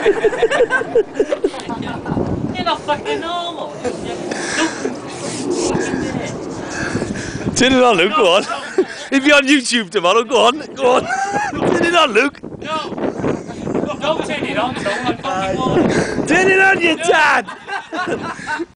You're not fucking normal. Turn it on, Luke, go on. If you're on YouTube tomorrow, go on. Turn it on, Luke. No. Don't turn it on, Tom. I fucking warn you. Turn it on, you dad.